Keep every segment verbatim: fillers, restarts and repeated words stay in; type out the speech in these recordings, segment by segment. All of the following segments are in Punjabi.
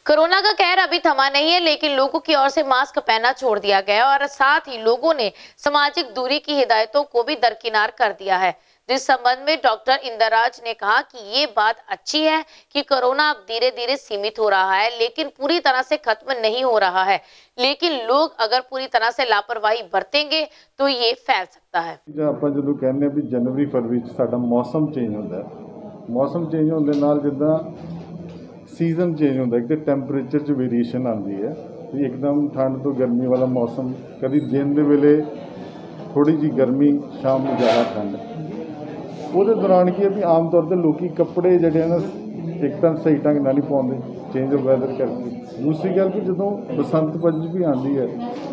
कोरोना का कहर अभी थमा नहीं है, लेकिन लोगों की ओर से मास्क पहनना छोड़ दिया गया और साथ ही लोगों ने सामाजिक दूरी की हिदायतों को भी दरकिनार कर दिया है। जिस संबंध में डॉक्टर इंदराज ने कहा कि ये बात अच्छी है कि कोरोना अब धीरे धीरे सीमित हो रहा है, लेकिन पूरी तरह से खत्म नहीं हो रहा है। लेकिन लोग अगर पूरी तरह से लापरवाही बरतेंगे तो ये फैल सकता है। ਆਪਾਂ ਜਦੋਂ ਕਹਿੰਦੇ ਆ ਵੀ ਜਨਵਰੀ ਫਰਵਰੀ ਚ ਸਾਡਾ ਮੌਸਮ ਚੇਂਜ ਹੁੰਦਾ ਹੈ। ਮੌਸਮ ਚੇਂਜ ਹੋਣ ਦੇ ਨਾਲ ਜਿੱਦਾਂ सीजन चेंज होता है, एक तो टैंपरेचर च वेरीएशन आती है भी एकदम ठंड तो गर्मी वाला मौसम, कभी दिन के वेले थोड़ी जी गर्मी, शाम में ज़्यादा ठंड। वो दौरान की है भी आम तौर पर लोग कपड़े जड़े ना एक तो सही ढंग नाल नहीं पाते, चेंज ऑफ वैदर करके। दूसरी गल कि जो बसंत पंचमी आती है,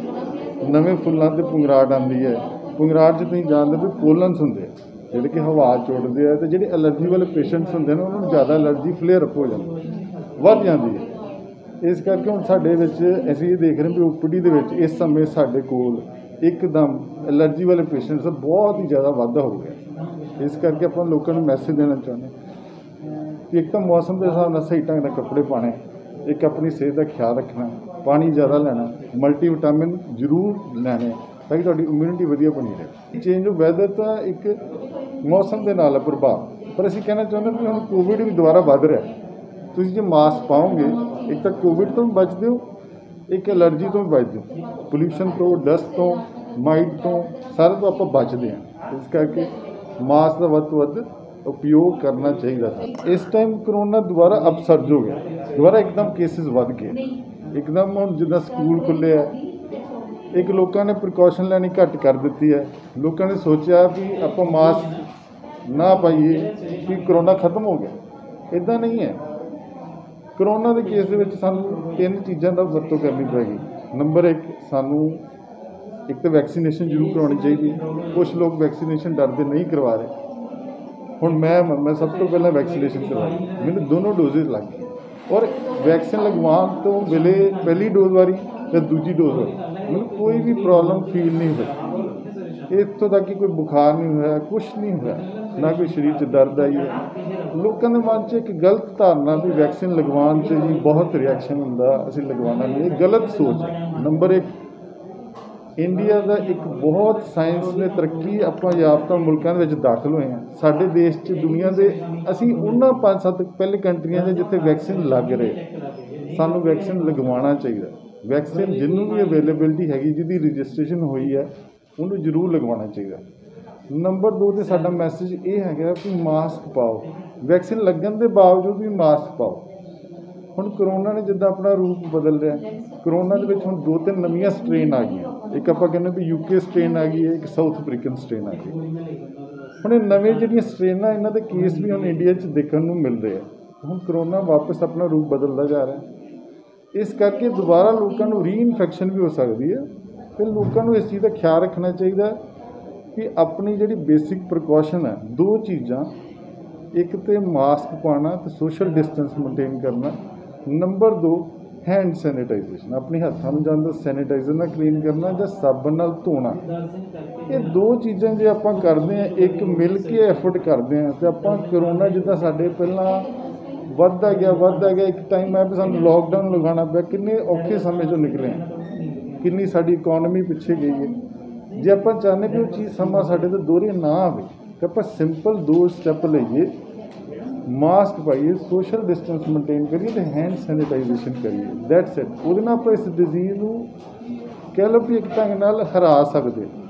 नवे फुलों से पुंगराहट आती है। पुंगराहट च तुसीं जानते भी पोलनस होंगे ਜਿਹੜੇ कि हवा चोड़ते हैं, तो ਜਿਹੜੇ एलर्जी वाले पेशेंट्स होंगे ना उन्होंने ज़्यादा एलर्जी फ्लेयर अप हो जाती ਵੱਧ ਜਾਂਦੀ ਹੈ। ਇਸ ਕਰਕੇ ਹੁਣ ਸਾਡੇ ਵਿੱਚ ਅਸੀਂ ਇਹ ਦੇਖ ਰਹੇ ਹਾਂ ਵੀ ਓਪੀਡੀ ਦੇ ਵਿੱਚ ਇਸ ਸਮੇਂ ਸਾਡੇ ਕੋਲ ਇੱਕਦਮ ਐਲਰਜੀ ਵਾਲੇ ਪੇਸ਼ੈਂਟਸ ਦਾ ਬਹੁਤ ਹੀ ਜ਼ਿਆਦਾ ਵਾਧਾ ਹੋ ਗਿਆ। ਇਸ ਕਰਕੇ ਆਪਾਂ ਲੋਕਾਂ ਨੂੰ ਮੈਸੇਜ ਦੇਣਾ ਚਾਹੁੰਦੇ ਕਿ ਇੱਕ ਤਾਂ ਮੌਸਮ ਦੇ ਹਿਸਾਬ ਨਾਲ ਸਹੀ ਢੰਗ ਨਾਲ ਕੱਪੜੇ ਪਾਣੇ, ਇੱਕ ਆਪਣੀ ਸਿਹਤ ਦਾ ਖਿਆਲ ਰੱਖਣਾ, ਪਾਣੀ ਜ਼ਿਆਦਾ ਲੈਣਾ, ਮਲਟੀ ਵਿਟਾਮਿਨ ਜ਼ਰੂਰ ਲੈਣੇ ਤਾਂ ਕਿ ਤੁਹਾਡੀ ਇਮਿਊਨਿਟੀ ਵਧੀਆ ਬਣੀ ਰਹੇ। ਚੇਂਜ ਆਫ ਵੈਦਰ ਤਾਂ ਇੱਕ ਮੌਸਮ ਦੇ ਨਾਲ ਹੈ ਪ੍ਰਭਾਵ, ਪਰ ਅਸੀਂ ਕਹਿਣਾ ਚਾਹੁੰਦੇ ਵੀ ਹੁਣ ਕੋਵਿਡ ਵੀ ਦੁਬਾਰਾ ਵੱਧ ਰਿਹਾ। ਤੁਸੀਂ ਜੇ ਮਾਸਕ ਪਾਓਗੇ ਇੱਕ ਤਾਂ ਕੋਵਿਡ ਤੋਂ ਵੀ ਬਚਦੇ ਹੋ, ਇੱਕ ਐਲਰਜੀ ਤੋਂ ਵੀ ਬਚਦੇ ਹੋ, ਪੋਲਿਊਸ਼ਨ ਤੋਂ, ਡਸਟ ਤੋਂ, ਮਾਈਟ ਤੋਂ, ਸਾਰੇ ਤੋਂ ਆਪਾਂ ਬਚਦੇ ਹਾਂ। ਇਸ ਕਰਕੇ ਮਾਸਕ ਦਾ ਵੱਧ ਤੋਂ ਵੱਧ ਉਪਯੋਗ ਕਰਨਾ ਚਾਹੀਦਾ ਹੈ। ਇਸ ਟਾਈਮ ਕਰੋਨਾ ਦੁਬਾਰਾ ਅਪਸਰਜ ਹੋ ਗਿਆ, ਦੁਬਾਰਾ ਇੱਕਦਮ ਕੇਸਿਸ ਵੱਧ ਗਏ। ਇੱਕਦਮ ਹੁਣ ਜਿੱਦਾਂ ਸਕੂਲ ਖੁੱਲ੍ਹੇ ਆ, ਇੱਕ ਲੋਕਾਂ ਨੇ ਪ੍ਰੀਕਾਸ਼ਨ ਲੈਣੀ ਘੱਟ ਕਰ ਦਿੱਤੀ ਹੈ। ਲੋਕਾਂ ਨੇ ਸੋਚਿਆ ਵੀ ਆਪਾਂ ਮਾਸਕ ਨਾ ਪਾਈਏ ਕਿ ਕਰੋਨਾ ਖਤਮ ਹੋ ਗਿਆ, ਇੱਦਾਂ ਨਹੀਂ ਹੈ। ਕਰੋਨਾ ਦੇ ਕੇਸ ਦੇ ਵਿੱਚ ਸਾਨੂੰ ਤਿੰਨ ਚੀਜ਼ਾਂ ਦਾ ਵਰਤੋਂ ਕਰਨੀ ਪਏਗੀ। ਨੰਬਰ ਇੱਕ, ਸਾਨੂੰ ਇੱਕ ਤਾਂ ਵੈਕਸੀਨੇਸ਼ਨ ਜ਼ਰੂਰ ਕਰਵਾਉਣੀ ਚਾਹੀਦੀ ਹੈ। ਕੁਛ ਲੋਕ ਵੈਕਸੀਨੇਸ਼ਨ ਡਰਦੇ ਨਹੀਂ ਕਰਵਾ ਰਹੇ। ਹੁਣ ਮੈਂ ਮੈਂ ਸਭ ਤੋਂ ਪਹਿਲਾਂ ਵੈਕਸੀਨੇਸ਼ਨ ਕਰਵਾਈ, ਮੈਨੂੰ ਦੋਨੋਂ ਡੋਜ਼ਿਸ ਲੱਗ ਗਏ ਔਰ ਵੈਕਸੀਨ ਲਗਵਾਉਣ ਤੋਂ ਵੇਲੇ ਪਹਿਲੀ ਡੋਜ਼ ਵਾਰੀ ਅਤੇ ਦੂਜੀ ਡੋਜ਼ ਵਾਰੀ ਮੈਨੂੰ ਕੋਈ ਵੀ ਪ੍ਰੋਬਲਮ ਫੀਲ ਨਹੀਂ ਹੋਈ। ਇੱਥੋਂ ਤੱਕ ਕਿ ਕੋਈ ਬੁਖਾਰ ਨਹੀਂ ਹੋਇਆ, ਕੁਛ ਨਹੀਂ ਹੋਇਆ, ਨਾ ਕੋਈ ਸਰੀਰ 'ਚ ਦਰਦ ਆਈ ਹੈ। ਲੋਕਾਂ ਦੇ ਮਨ 'ਚ ਇੱਕ ਗਲਤ ਧਾਰਨਾ ਵੀ ਵੈਕਸੀਨ ਲਗਵਾਉਣ 'ਚ ਜੀ ਬਹੁਤ ਰਿਐਕਸ਼ਨ ਹੁੰਦਾ, ਅਸੀਂ ਲਗਵਾਉਣਾ ਨਹੀਂ, ਇਹ ਗਲਤ ਸੋਚ ਹੈ। ਨੰਬਰ ਇੱਕ, ਇੰਡੀਆ ਦਾ ਇੱਕ ਬਹੁਤ ਸਾਇੰਸ ਨੇ ਤਰੱਕੀ ਆਪਾਂ ਯਾਫਤਾ ਮੁਲਕਾਂ ਦੇ ਵਿੱਚ ਦਾਖਲ ਹੋਏ ਹਾਂ। ਸਾਡੇ ਦੇਸ਼ 'ਚ ਦੁਨੀਆ ਦੇ ਅਸੀਂ ਉਹਨਾਂ ਪੰਜ ਸੱਤ ਪਹਿਲੇ ਕੰਟਰੀਆਂ ਦੇ ਜਿੱਥੇ ਵੈਕਸੀਨ ਲੱਗ ਰਹੇ। ਸਾਨੂੰ ਵੈਕਸੀਨ ਲਗਵਾਉਣਾ ਚਾਹੀਦਾ। ਵੈਕਸੀਨ ਜਿਹਨੂੰ ਵੀ ਅਵੇਲੇਬਿਲਿਟੀ ਹੈਗੀ, ਜਿਹਦੀ ਰਜਿਸਟ੍ਰੇਸ਼ਨ ਹੋਈ ਹੈ, ਉਹਨੂੰ ਜ਼ਰੂਰ ਲਗਵਾਉਣਾ ਚਾਹੀਦਾ। ਨੰਬਰ ਦੋ 'ਤੇ ਸਾਡਾ ਮੈਸੇਜ ਇਹ ਹੈਗਾ ਕਿ ਮਾਸਕ ਪਾਓ, ਵੈਕਸੀਨ ਲੱਗਣ ਦੇ ਬਾਵਜੂਦ ਵੀ ਮਾਸਕ ਪਾਓ। ਹੁਣ ਕਰੋਨਾ ਨੇ ਜਿੱਦਾਂ ਆਪਣਾ ਰੂਪ ਬਦਲ ਰਿਹਾ, ਕਰੋਨਾ ਦੇ ਵਿੱਚ ਹੁਣ ਦੋ ਤਿੰਨ ਨਵੀਆਂ ਸਟ੍ਰੇਨ ਆ ਗਈਆਂ। ਇੱਕ ਆਪਾਂ ਕਹਿੰਦੇ ਵੀ ਯੂਕੇ ਸਟ੍ਰੇਨ ਆ ਗਈ ਹੈ, ਇੱਕ ਸਾਊਥ ਅਫਰੀਕਨ ਸਟ੍ਰੇਨ ਆ ਗਈ। ਹੁਣ ਇਹ ਨਵੇਂ ਜਿਹੜੀਆਂ ਸਟ੍ਰੇਨਾਂ, ਇਹਨਾਂ ਦੇ ਕੇਸ ਵੀ ਹੁਣ ਇੰਡੀਆ 'ਚ ਦੇਖਣ ਨੂੰ ਮਿਲ ਰਹੇ ਆ। ਹੁਣ ਕਰੋਨਾ ਵਾਪਸ ਆਪਣਾ ਰੂਪ ਬਦਲਦਾ ਜਾ ਰਿਹਾ। ਇਸ ਕਰਕੇ ਦੁਬਾਰਾ ਲੋਕਾਂ ਨੂੰ ਰੀਇਨਫੈਕਸ਼ਨ ਵੀ ਹੋ ਸਕਦੀ ਹੈ। ਫਿਰ ਲੋਕਾਂ ਨੂੰ ਇਸ ਚੀਜ਼ ਦਾ ਖਿਆਲ ਰੱਖਣਾ ਚਾਹੀਦਾ ਕਿ ਆਪਣੀ ਜਿਹੜੀ ਬੇਸਿਕ ਪ੍ਰੀਕਾਸ਼ਨ ਹੈ, ਦੋ ਚੀਜ਼ਾਂ, ਇੱਕ ਤਾਂ ਮਾਸਕ ਪਾਉਣਾ ਅਤੇ ਸੋਸ਼ਲ ਡਿਸਟੈਂਸ ਮੇਨਟੇਨ ਕਰਨਾ। ਨੰਬਰ ਦੋ, ਹੈਂਡ ਸੈਨੀਟਾਈਜੇਸ਼ਨ, ਆਪਣੇ ਹੱਥਾਂ ਨੂੰ ਜਾਂ ਤਾਂ ਸੈਨੀਟਾਈਜ਼ਰ ਨਾਲ ਕਲੀਨ ਕਰਨਾ ਜਾਂ ਸਾਬਣ ਨਾਲ ਧੋਣਾ। ਇਹ ਦੋ ਚੀਜ਼ਾਂ ਜੇ ਆਪਾਂ ਕਰਦੇ ਹਾਂ, ਇੱਕ ਮਿਲ ਕੇ ਐਫਰਟ ਕਰਦੇ ਹਾਂ, ਅਤੇ ਆਪਾਂ ਕਰੋਨਾ ਜਿੱਦਾਂ ਸਾਡੇ ਪਹਿਲਾਂ ਵੱਧਦਾ ਗਿਆ ਵੱਧਦਾ ਗਿਆ ਇੱਕ ਟਾਈਮ ਹੈ ਵੀ ਸਾਨੂੰ ਲੋਕਡਾਊਨ ਲਗਾਉਣਾ ਪਿਆ, ਕਿੰਨੇ ਔਖੇ ਸਮੇਂ 'ਚੋਂ ਨਿਕਲੇ ਹਾਂ, ਕਿੰਨੀ ਸਾਡੀ ਇਕੋਨਮੀ ਪਿੱਛੇ ਗਈ ਹੈ। ਜੇ ਆਪਾਂ ਚਾਹੁੰਦੇ ਕਿ ਉਹ ਚੀਜ਼ ਸਮਾਂ ਸਾਡੇ ਤੋਂ ਦੋਹਰੇ ਨਾ ਆਵੇ ਤਾਂ ਆਪਾਂ ਸਿੰਪਲ ਦੋ ਸਟੈਪ ਲਈਏ, ਮਾਸਕ ਪਾਈਏ, ਸੋਸ਼ਲ ਡਿਸਟੈਂਸ ਮੇਨਟੇਨ ਕਰੀਏ ਅਤੇ ਹੈਂਡ ਸੈਨੀਟਾਈਜੇਸ਼ਨ ਕਰੀਏ। That's it. ਉਹਦੇ ਨਾਲ ਆਪਾਂ ਇਸ ਡਿਜ਼ੀਜ਼ ਨੂੰ ਕਹਿ ਲਓ ਵੀ ਇੱਕ ਢੰਗ ਨਾਲ ਹਰਾ ਸਕਦੇ।